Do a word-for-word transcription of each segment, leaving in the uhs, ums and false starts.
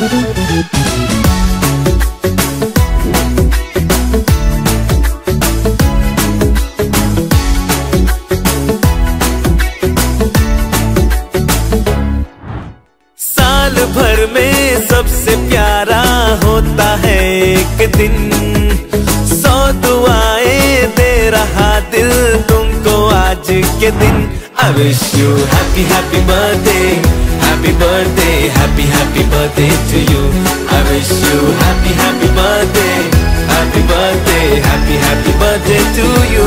साल भर में सबसे प्यारा होता है एक दिन, सौ दुआएं दे रहा दिल तुमको आज के दिन। I wish you happy happy birthday, happy birthday, happy happy birthday to you. I wish you happy happy birthday, happy birthday, happy happy birthday to you.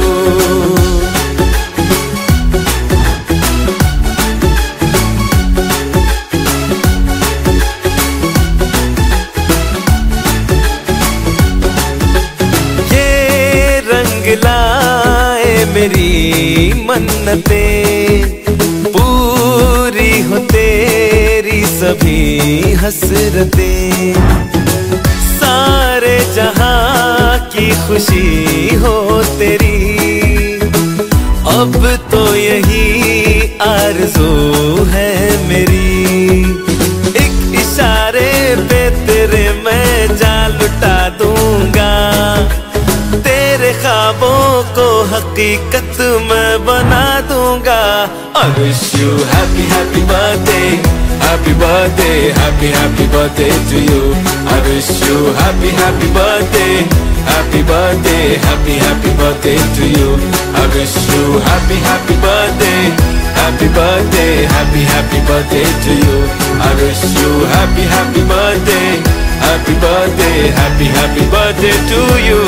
लाए मेरी मन्नतें, पूरी हो तेरी सभी हसरतें, सारे जहां की खुशी हो तेरी, अब तो यही आरज़ू है मेरी। एक इशारे पे तेरे मैं जान लुटा दूंगा, तेरे ख्वाबों को हकीकत मैं बना दूंगा। I wish you happy happy birthday, happy birthday, happy happy birthday to you. I wish you happy happy birthday, happy birthday, happy happy birthday to you. I wish you happy happy birthday, happy birthday, happy happy birthday to you. I wish you happy happy birthday, happy birthday, happy happy birthday to you.